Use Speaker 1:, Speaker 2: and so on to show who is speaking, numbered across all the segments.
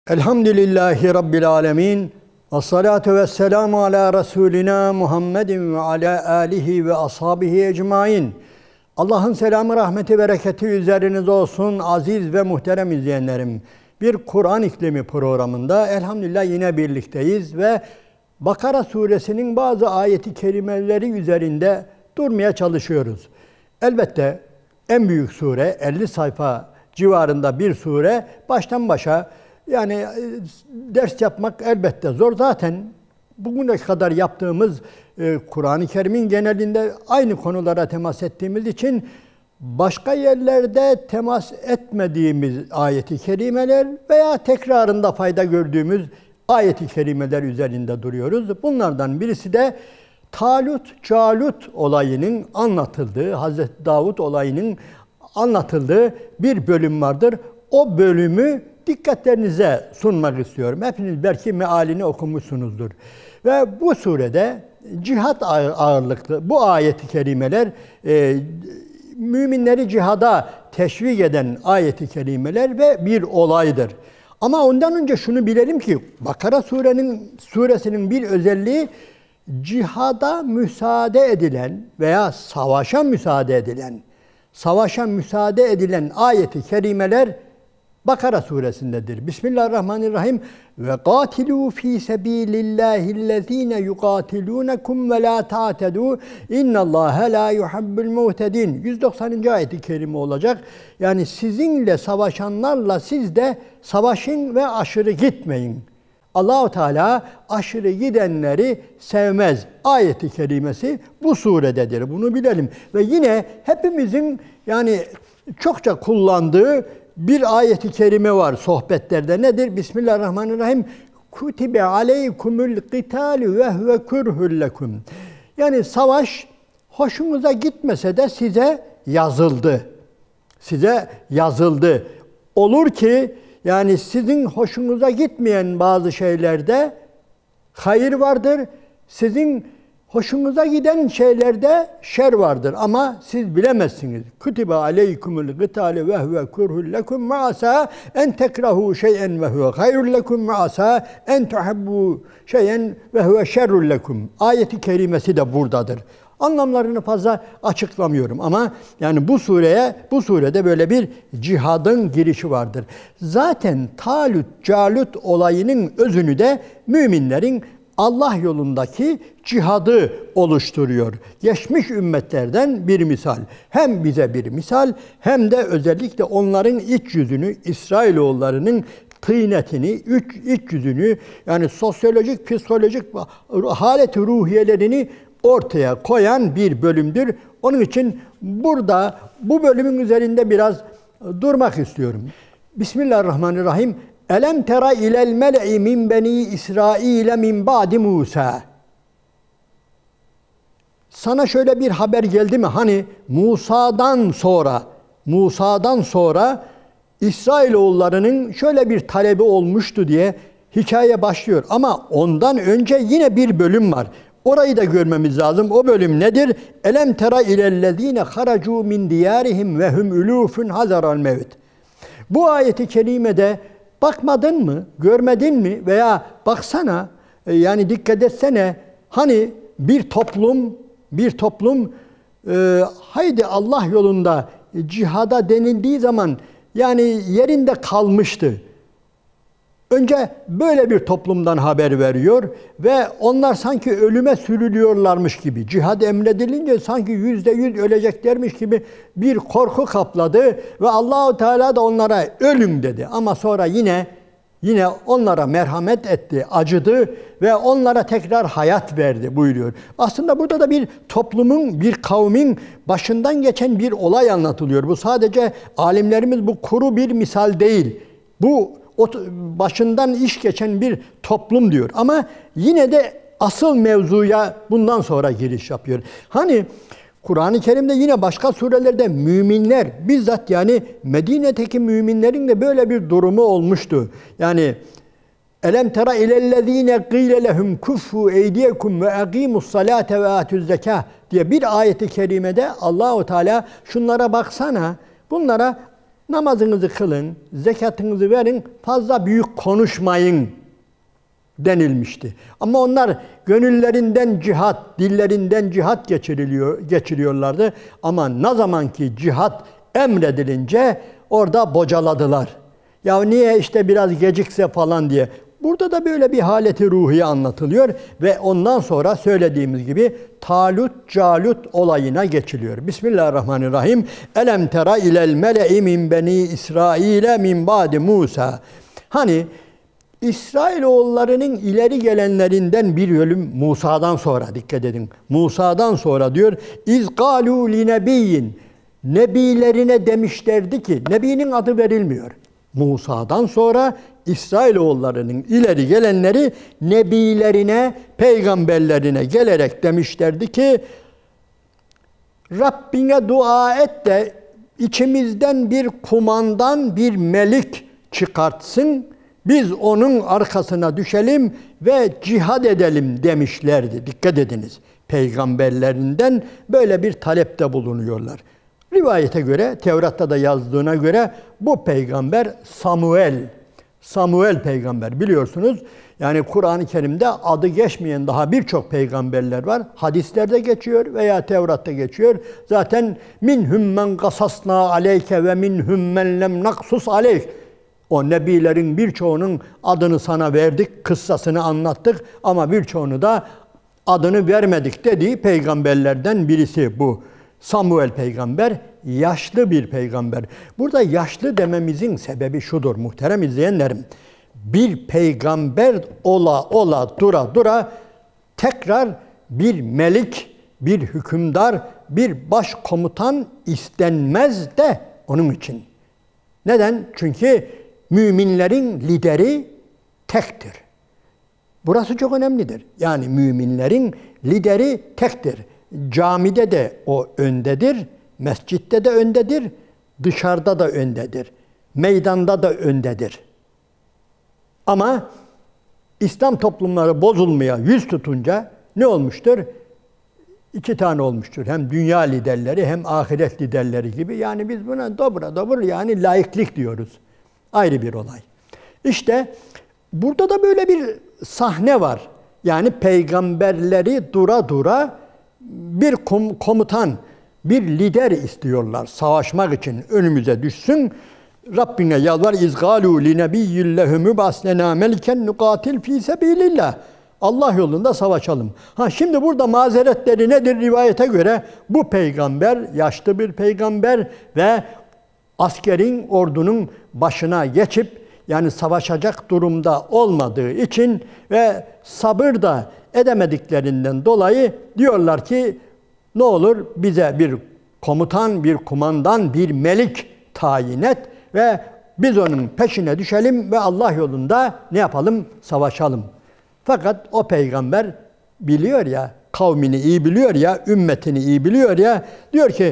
Speaker 1: Elhamdülillahi Rabbil alemin. Vessalatu vesselamu ala Resulina Muhammedin ve ala alihi ve ashabihi ecmain. Allah'ın selamı, rahmeti, bereketi üzerinize olsun aziz ve muhterem izleyenlerim. Bir Kur'an İklimi programında elhamdülillah yine birlikteyiz ve Bakara suresinin bazı ayeti kerimeleri üzerinde durmaya çalışıyoruz. Elbette en büyük sure, 50 sayfa civarında bir sure, baştan başa yani ders yapmak elbette zor. Zaten bugüne kadar yaptığımız Kur'an-ı Kerim'in genelinde aynı konulara temas ettiğimiz için başka yerlerde temas etmediğimiz ayet-i kerimeler veya tekrarında fayda gördüğümüz ayet-i kerimeler üzerinde duruyoruz. Bunlardan birisi de Talut-Calut olayının anlatıldığı, Hazreti Davud olayının anlatıldığı bir bölüm vardır. O bölümü dikkatlerinize sunmak istiyorum. Hepiniz belki mealini okumuşsunuzdur. Ve bu surede cihat ağırlıklı bu ayet-i kerimeler, müminleri cihada teşvik eden ayet-i kerimeler ve bir olaydır. Ama ondan önce şunu bilelim ki Bakara suresinin bir özelliği, cihada müsaade edilen veya savaşa müsaade edilen ayet-i kerimeler Bakara suresindedir. Bismillahirrahmanirrahim. Ve qatilu fi sabilillahillezine yuqatilunakum ve la ta'tedu innallaha la yuhibbul mu'tedin. 190. ayet-i kerime olacak. Yani sizinle savaşanlarla siz de savaşın ve aşırı gitmeyin. Allah-u Teala aşırı gidenleri sevmez. Ayet-i kerimesi bu surededir. Bunu bilelim. Ve yine hepimizin yani çokça kullandığı bir ayet-i kerime var sohbetlerde. Nedir? Bismillahirrahmanirrahim. Kutibe aleykumul qitalu ve huve kurhul lekum. Yani savaş hoşunuza gitmese de size yazıldı. Size yazıldı. Olur ki yani sizin hoşunuza gitmeyen bazı şeylerde hayır vardır. Sizin hoşunuza giden şeylerde şer vardır ama siz bilemezsiniz. Kutibe aleykumul qitalu ve huve kurhul lekum ma asa en tekrahu şey'en ve huve hayrul lekum ma asa en tuhibbu şey'en ve huve şerrul lekum. Ayet-i kerimesi de buradadır. Anlamlarını fazla açıklamıyorum ama yani bu surede böyle bir cihadın girişi vardır. Zaten Talut-Calut olayının özünü de müminlerin Allah yolundaki cihadı oluşturuyor. Geçmiş ümmetlerden bir misal. Hem bize bir misal hem de özellikle onların iç yüzünü, İsrailoğullarının tıynetini, iç yüzünü yani sosyolojik, psikolojik halet-i ruhiyelerini ortaya koyan bir bölümdür. Onun için burada bu bölümün üzerinde biraz durmak istiyorum. Bismillahirrahmanirrahim. Elem tera ilel mele'i min beni İsrail'e min ba'di Musa. Sana şöyle bir haber geldi mi? Hani Musa'dan sonra İsrailoğullarının şöyle bir talebi olmuştu diye hikaye başlıyor. Ama ondan önce yine bir bölüm var. Orayı da görmemiz lazım. O bölüm nedir? Elem tera ilellezine haracu min diyarihim ve hum ulufun hazaral mevt. Bu ayeti kerimede bakmadın mı, görmedin mi veya baksana, yani dikkat etsene, hani bir toplum haydi Allah yolunda cihada denildiği zaman yani yerinde kalmıştı. Önce böyle bir toplumdan haber veriyor ve onlar sanki ölüme sürülüyorlarmış gibi, cihad emredilince sanki %100 öleceklermiş gibi bir korku kapladı ve Allah-u Teala da onlara ölün dedi. Ama sonra yine onlara merhamet etti, acıdı ve onlara tekrar hayat verdi buyuruyor. Aslında burada da bir toplumun, bir kavmin başından geçen bir olay anlatılıyor. Bu sadece alimlerimiz bu kuru bir misal değil. Bu başından iş geçen bir toplum diyor. Ama yine de asıl mevzuya bundan sonra giriş yapıyor. Hani Kur'an-ı Kerim'de yine başka surelerde müminler, bizzat yani Medine'deki müminlerin de böyle bir durumu olmuştu. Yani Elem tera ilellezine qile lehum kuffu eydiyekum ve aqimus salate ve atuz zekah diye bir ayeti kerimede Allahu Teala şunlara baksana, bunlara namazınızı kılın, zekatınızı verin, fazla büyük konuşmayın denilmişti. Ama onlar gönüllerinden cihat, dillerinden cihat geçiriyorlardı. Ama ne zaman ki cihat emredilince orada bocaladılar. Ya niye işte biraz gecikse falan diye. Burada da böyle bir haleti ruhiye anlatılıyor ve ondan sonra söylediğimiz gibi Talut-Calut olayına geçiliyor. Bismillahirrahmanirrahim. Elem tera ilel mele'i min beni İsrail'e min ba'di Musa. Hani İsrailoğullarının ileri gelenlerinden bir bölüm Musa'dan sonra, dikkat edin. Musa'dan sonra diyor. İz galu li nebiyyin. Nebilerine demişlerdi ki, nebinin adı verilmiyor. Musa'dan sonra İsrailoğullarının ileri gelenleri nebilerine, peygamberlerine gelerek demişlerdi ki Rabbine dua et de içimizden bir kumandan, bir melik çıkartsın. Biz onun arkasına düşelim ve cihad edelim demişlerdi. Dikkat ediniz. Peygamberlerinden böyle bir talepte bulunuyorlar. Rivayete göre, Tevrat'ta da yazdığına göre bu peygamber Samuel peygamber biliyorsunuz. Yani Kur'an-ı Kerim'de adı geçmeyen daha birçok peygamberler var. Hadislerde geçiyor veya Tevrat'ta geçiyor. Zaten minhum men kasasna aleyke ve minhum men lem naksus aleyk. O nebilerin birçoğunun adını sana verdik, kıssasını anlattık ama birçoğunu da adını vermedik dediği peygamberlerden birisi bu. Samuel peygamber yaşlı bir peygamber. Burada yaşlı dememizin sebebi şudur muhterem izleyenlerim. Bir peygamber ola dura tekrar bir melik, bir hükümdar, bir başkomutan istenmez de onun için. Neden? Çünkü müminlerin lideri tektir. Burası çok önemlidir. Yani müminlerin lideri tektir. Camide de o öndedir, mescitte de öndedir, dışarıda da öndedir, meydanda da öndedir. Ama İslam toplumları bozulmaya yüz tutunca ne olmuştur? İki tane olmuştur. Hem dünya liderleri hem ahiret liderleri gibi. Yani biz buna dobra yani laiklik diyoruz. Ayrı bir olay. İşte burada da böyle bir sahne var. Yani peygamberleri dura bir komutan, bir lider istiyorlar savaşmak için önümüze düşsün. Rabbine yalvar izgalu li nebiyyillehü mübaslena meliken nukatil fi sebilillah. Allah yolunda savaşalım. Şimdi burada mazeretleri nedir rivayete göre? Bu peygamber yaşlı bir peygamber ve askerin, ordunun başına geçip yani savaşacak durumda olmadığı için ve sabır da edemediklerinden dolayı diyorlar ki ne olur bize bir komutan, bir kumandan, bir melik tayin et ve biz onun peşine düşelim ve Allah yolunda ne yapalım? Savaşalım. Fakat o peygamber biliyor ya, kavmini iyi biliyor ya, ümmetini iyi biliyor ya, diyor ki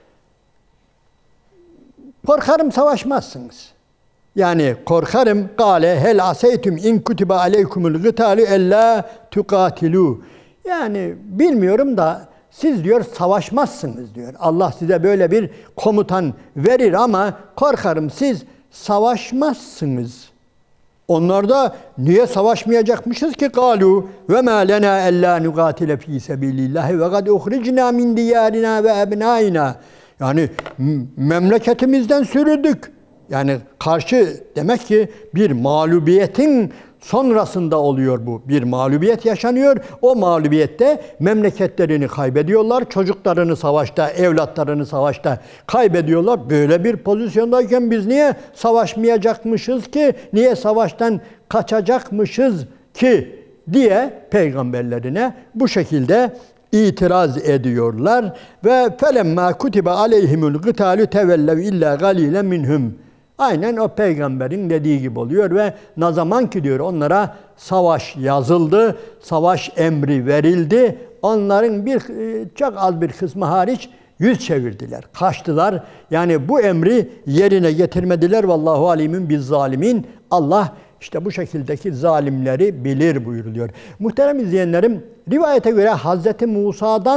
Speaker 1: korkarım savaşmazsınız. Yani korkarım kâle hel aseytüm in kutibe aleykumul gıtâlu ellâ tukâtilû. Yani bilmiyorum da siz diyor savaşmazsınız diyor. Allah size böyle bir komutan verir ama korkarım siz savaşmazsınız. Onlar da niye savaşmayacakmışız ki kâlû ve mâ lenâ ellâ nugâtile fî sebîlillâhi ve gad uhricnâ min diyârinâ ve ebnâinâ. Yani memleketimizden sürüldük. Yani karşı demek ki bir mağlubiyetin sonrasında oluyor bu. Bir mağlubiyet yaşanıyor. O mağlubiyette memleketlerini kaybediyorlar. Çocuklarını savaşta, evlatlarını savaşta kaybediyorlar. Böyle bir pozisyondayken biz niye savaşmayacakmışız ki? Niye savaştan kaçacakmışız ki? Diye peygamberlerine bu şekilde itiraz ediyorlar. Ve felemma kutibe aleyhimul gıtalu tevellev illa galilen minhum. Aynen o peygamberin dediği gibi oluyor ve ne zaman ki diyor onlara savaş yazıldı, savaş emri verildi. Onların çok az bir kısmı hariç yüz çevirdiler, kaçtılar. Yani bu emri yerine getirmediler. Vallahu alimun biz zalimin. Allah işte bu şekildeki zalimleri bilir buyuruluyor. Muhterem izleyenlerim, rivayete göre Hazreti Musa'dan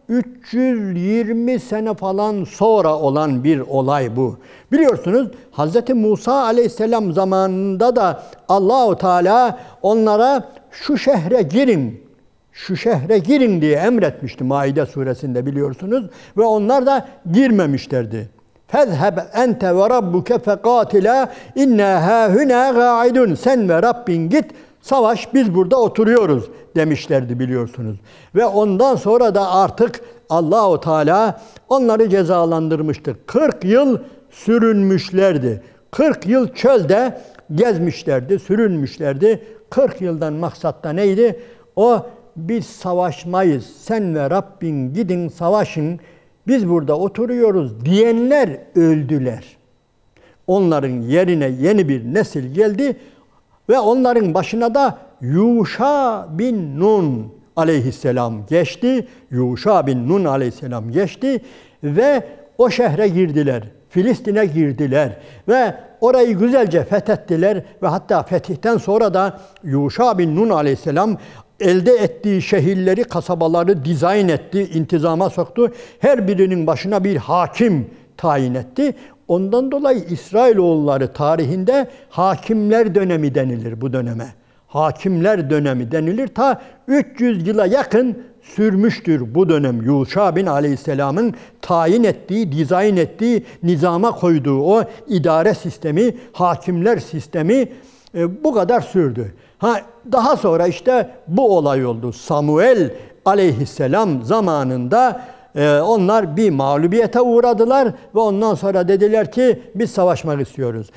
Speaker 1: 320 sene falan sonra olan bir olay bu. Biliyorsunuz Hz. Musa aleyhisselam zamanında da Allahu Teala onlara şu şehre girin, şu şehre girin diye emretmişti Maide suresinde biliyorsunuz. Ve onlar da girmemişlerdi. فَذْهَبْ اَنْتَ وَرَبُّكَ فَقَاتِلَا اِنَّا هَاهُنَا غَاعِدُونَ Sen ve Rabbin git, savaş, biz burada oturuyoruz demişlerdi biliyorsunuz. Ve ondan sonra da artık Allahu Teala onları cezalandırmıştı. 40 yıl sürünmüşlerdi. 40 yıl çölde gezmişlerdi, sürünmüşlerdi. 40 yıldan maksat da neydi? O, biz savaşmayız, sen ve Rabbin gidin savaşın, biz burada oturuyoruz diyenler öldüler. Onların yerine yeni bir nesil geldi ve onların başına da Yuşa bin Nun aleyhisselam geçti. Yuşa bin Nun aleyhisselam geçti ve o şehre girdiler. Filistin'e girdiler ve orayı güzelce fethettiler ve hatta fetihten sonra da Yuşa bin Nun aleyhisselam elde ettiği şehirleri, kasabaları dizayn etti, intizama soktu. Her birinin başına bir hakim tayin etti. Ondan dolayı İsrailoğulları tarihinde hakimler dönemi denilir bu döneme. Hakimler dönemi denilir. Ta 300 yıla yakın sürmüştür bu dönem. Yuşa bin Aleyhisselam'ın tayin ettiği, dizayn ettiği, nizama koyduğu o idare sistemi, hakimler sistemi bu kadar sürdü. Daha sonra işte bu olay oldu. Samuel Aleyhisselam zamanında onlar bir mağlubiyete uğradılar ve ondan sonra dediler ki biz savaşmak istiyoruz.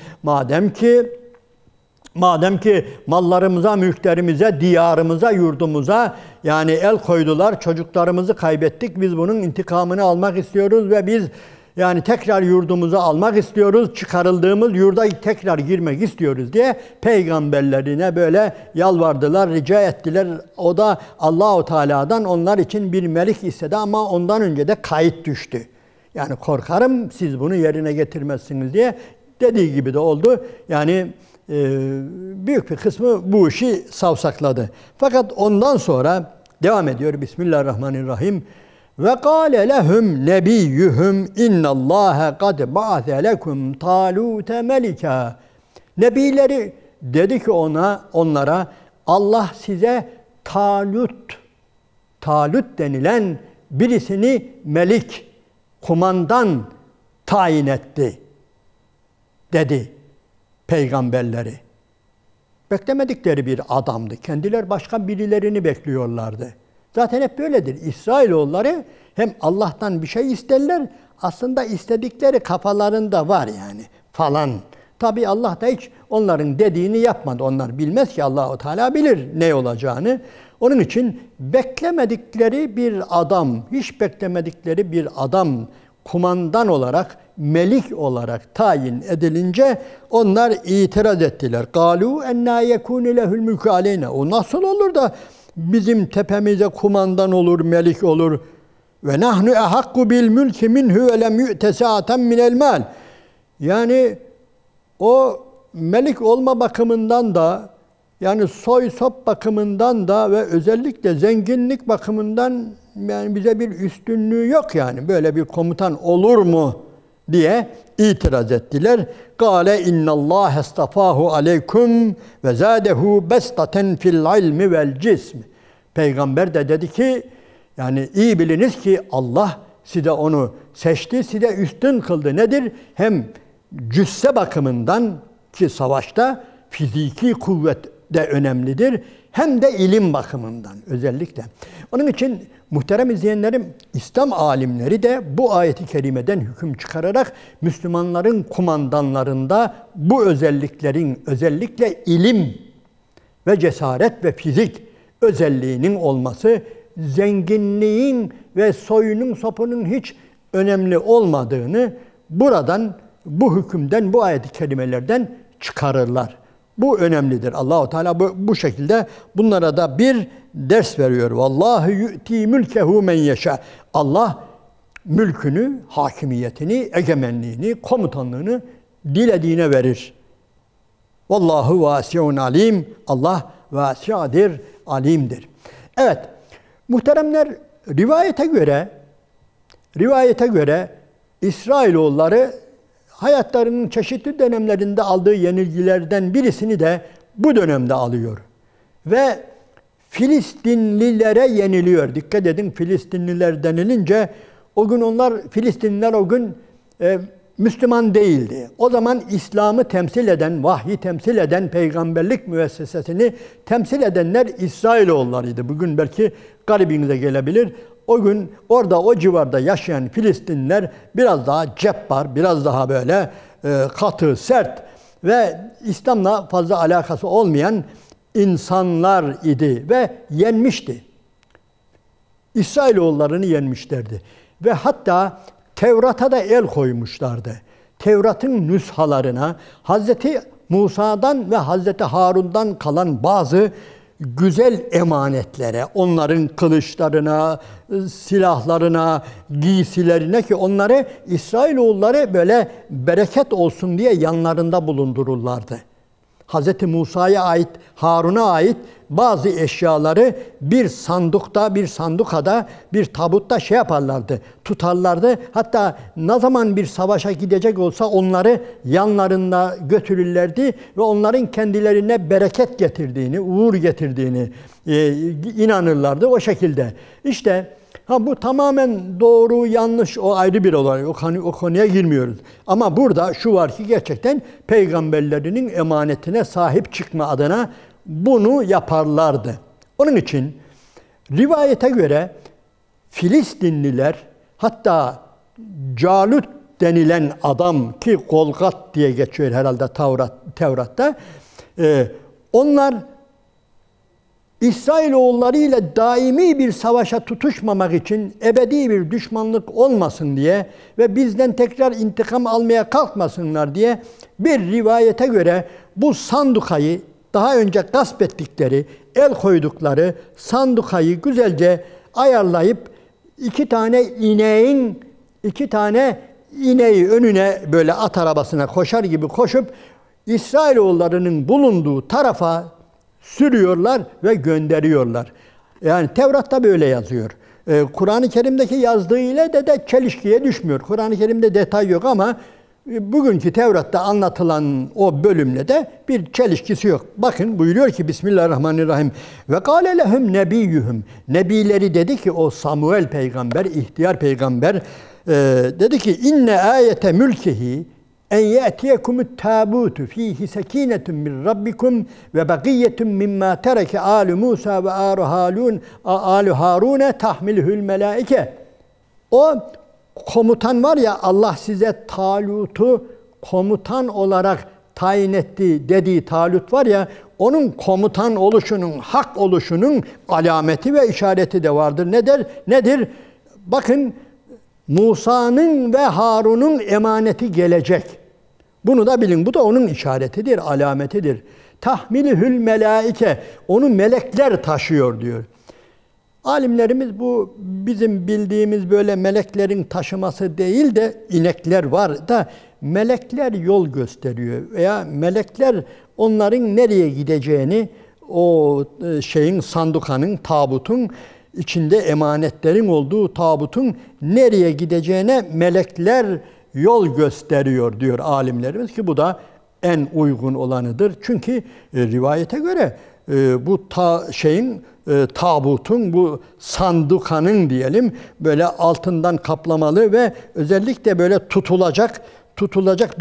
Speaker 1: Madem ki mallarımıza, mülklerimize, diyarımıza, yurdumuza yani el koydular, çocuklarımızı kaybettik, biz bunun intikamını almak istiyoruz ve biz yani tekrar yurdumuzu almak istiyoruz, çıkarıldığımız yurda tekrar girmek istiyoruz diye peygamberlerine böyle yalvardılar, rica ettiler. O da Allahu Teala'dan onlar için bir melik istedi ama ondan önce de kayıt düştü. Yani korkarım siz bunu yerine getirmezsiniz diye dediği gibi de oldu. Yani büyük bir kısmı bu işi savsakladı. Fakat ondan sonra devam ediyor. Bismillahirrahmanirrahim. Ve kâle lehum nebiyyuhum innallâhe kad ba'se lekum Talûte melika. Nebileri dedi ki onlara Allah size Talut denilen birisini melik, kumandan tayin etti dedi peygamberleri. Beklemedikleri bir adamdı. Kendiler başka birilerini bekliyorlardı. Zaten hep böyledir. İsrailoğulları hem Allah'tan bir şey isterler, aslında istedikleri kafalarında var yani falan. Tabi Allah da hiç onların dediğini yapmadı. Onlar bilmez ki Allah-u Teala bilir ne olacağını. Onun için beklemedikleri bir adam, hiç beklemedikleri bir adam kumandan olarak, melik olarak tayin edilince onlar itiraz ettiler. قَالُوا اَنَّا يَكُونِ لَهُ الْمُلْكُ عَلَيْنَا O nasıl olur da bizim tepemize kumandan olur, melik olur. Ve nahnu ehakku bil mulki minhu ve lem yu'te sa'aten minel mal. Yani o melik olma bakımından da yani soy sop bakımından da ve özellikle zenginlik bakımından yani bize bir üstünlüğü yok yani. Böyle bir komutan olur mu diye itiraz ettiler. Kâle innallâhe estafâhu aleykum ve zâdehu bestaten fil ilmi vel cismi. Peygamber de dedi ki yani iyi biliniz ki Allah size onu seçti, size üstün kıldı. Nedir? Hem cüsse bakımından ki savaşta fiziki kuvvet de önemlidir. Hem de ilim bakımından özellikle. Onun için muhterem izleyenlerim, İslam alimleri de bu ayeti kerimeden hüküm çıkararak Müslümanların kumandanlarında bu özelliklerin özellikle ilim ve cesaret ve fizik özelliğinin olması, zenginliğin ve soyunun sopunun hiç önemli olmadığını buradan, bu hükümden, bu ayet-i kerimelerden çıkarırlar. Bu önemlidir. Allah-u Teala bu şekilde bunlara da bir ders veriyor. Vallahu yu'ti mülkehu men yeşâ. Allah mülkünü, hakimiyetini, egemenliğini, komutanlığını dilediğine verir. Vallahu vasiun alim. Allah vasiadir, alimdir. Evet, muhteremler, rivayete göre Rivayete göre İsrailoğulları hayatlarının çeşitli dönemlerinde aldığı yenilgilerden birisini de bu dönemde alıyor. Ve Filistinlilere yeniliyor. Dikkat edin, Filistinliler denilince Filistinliler o gün Müslüman değildi. O zaman İslam'ı temsil eden, vahyi temsil eden, peygamberlik müessesesini temsil edenler İsrailoğullarıydı. Bugün belki garibinize gelebilir. O gün orada, o civarda yaşayan Filistinliler biraz daha cebbar, biraz daha böyle katı, sert ve İslam'la fazla alakası olmayan insanlar idi ve yenmişti. İsrailoğullarını yenmişlerdi. Ve hatta Tevrat'a da el koymuşlardı. Tevrat'ın nüshalarına Hazreti Musa'dan ve Hazreti Harun'dan kalan bazı güzel emanetlere, onların kılıçlarına, silahlarına, giysilerine, ki onları İsrailoğulları böyle bereket olsun diye yanlarında bulundururlardı. Hz. Musa'ya ait, Harun'a ait bazı eşyaları bir sandıkta, bir sandukada, bir tabutta yaparlardı, tutarlardı. Hatta ne zaman bir savaşa gidecek olsa onları yanlarında götürürlerdi ve onların kendilerine bereket getirdiğini, uğur getirdiğini inanırlardı o şekilde. İşte bu tamamen doğru, yanlış, o ayrı bir olay. O konuya girmiyoruz. Ama burada şu var ki gerçekten peygamberlerinin emanetine sahip çıkma adına bunu yaparlardı. Onun için rivayete göre Filistinliler, hatta Calut denilen adam, ki Golgat diye geçiyor herhalde Tevrat'ta, onlar İsrailoğulları ile daimi bir savaşa tutuşmamak için, ebedi bir düşmanlık olmasın diye ve bizden tekrar intikam almaya kalkmasınlar diye bir rivayete göre bu sandukayı, daha önce gasp ettikleri, el koydukları sandukayı güzelce ayarlayıp iki tane ineği önüne böyle at arabasına koşar gibi koşup İsrailoğullarının bulunduğu tarafa sürüyorlar ve gönderiyorlar. Yani Tevrat'ta böyle yazıyor. Kur'an-ı Kerim'deki yazdığı ile de çelişkiye düşmüyor. Kur'an-ı Kerim'de detay yok ama bugünkü Tevrat'ta anlatılan o bölümle de bir çelişkisi yok. Bakın buyuruyor ki Bismillahirrahmanirrahim. Ve kâle lehum nebiyyuhum. Nebileri dedi ki, o Samuel peygamber, ihtiyar peygamber dedi ki inne ayete mülkihi en ye'tiyekumut tabutu fihi sekinetun min rabbikum ve bakiyetun mimma tereke alu Musa ve alu Harun tahmiluhul melaike. O komutan var ya, Allah size Talut'u komutan olarak tayin etti dediği Talut var ya, onun komutan oluşunun, hak oluşunun alameti ve işareti de vardır. Nedir? Bakın, Musa'nın ve Harun'un emaneti gelecek. Bunu da bilin. Bu da onun işaretidir, alametidir. Tahmilühül melaike. Onu melekler taşıyor diyor. Alimlerimiz bu bizim bildiğimiz böyle meleklerin taşıması değil de, inekler var da melekler yol gösteriyor veya melekler onların nereye gideceğini, o sandukanın, tabutun içinde emanetlerin olduğu tabutun nereye gideceğine melekler yol gösteriyor diyor alimlerimiz, ki bu da en uygun olanıdır. Çünkü rivayete göre bu tabutun, bu sandukanın diyelim, böyle altından kaplamalı ve özellikle böyle tutulacak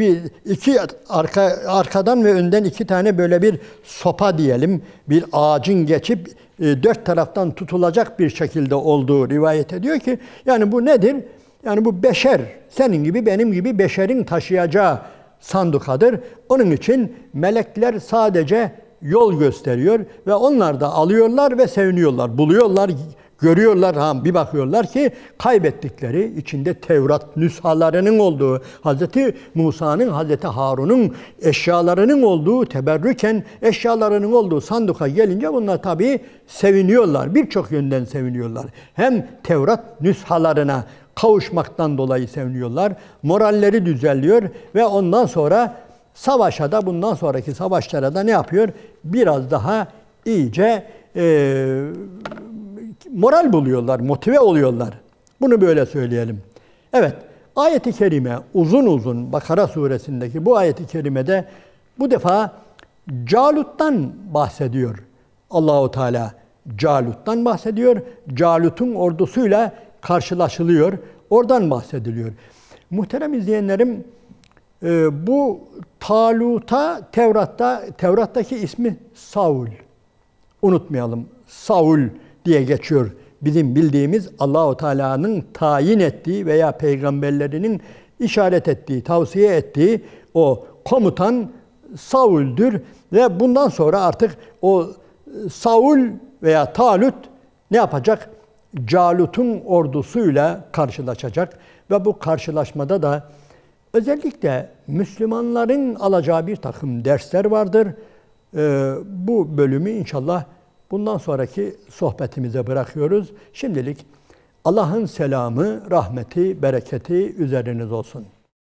Speaker 1: arkadan ve önden iki tane böyle bir sopa diyelim, bir ağacın geçip dört taraftan tutulacak bir şekilde olduğu rivayet ediyor ki, yani bu nedir? Yani bu beşer, senin gibi benim gibi beşerin taşıyacağı sandukadır. Onun için melekler sadece yol gösteriyor ve onlar da alıyorlar ve seviniyorlar. Buluyorlar, görüyorlar, bir bakıyorlar ki kaybettikleri, içinde Tevrat nüshalarının olduğu, Hz. Musa'nın, Hz. Harun'un eşyalarının olduğu, teberrüken eşyalarının olduğu sanduka gelince bunlar tabii seviniyorlar. Birçok yönden seviniyorlar. Hem Tevrat nüshalarına kavuşmaktan dolayı seviniyorlar. Moralleri düzeliyor ve ondan sonra savaşa da, bundan sonraki savaşlara da ne yapıyor? Biraz daha iyice moral buluyorlar, motive oluyorlar. Bunu böyle söyleyelim. Evet, ayet-i kerime uzun uzun Bakara suresindeki bu ayet-i kerimede bu defa Calut'tan bahsediyor. Allahu Teala Calut'tan bahsediyor. Calut'un ordusuyla karşılaşılıyor. Oradan bahsediliyor. Muhterem izleyenlerim, bu Talut'a Tevrat'taki ismi Saul. Unutmayalım. Saul diye geçiyor. Bizim bildiğimiz Allahu Teala'nın tayin ettiği veya peygamberlerinin işaret ettiği, tavsiye ettiği o komutan Saul'dür ve bundan sonra artık o Saul veya Talut ne yapacak? Calut'un ordusuyla karşılaşacak ve bu karşılaşmada da özellikle Müslümanların alacağı bir takım dersler vardır. Bu bölümü inşallah bundan sonraki sohbetimize bırakıyoruz. Şimdilik Allah'ın selamı, rahmeti, bereketi üzeriniz olsun.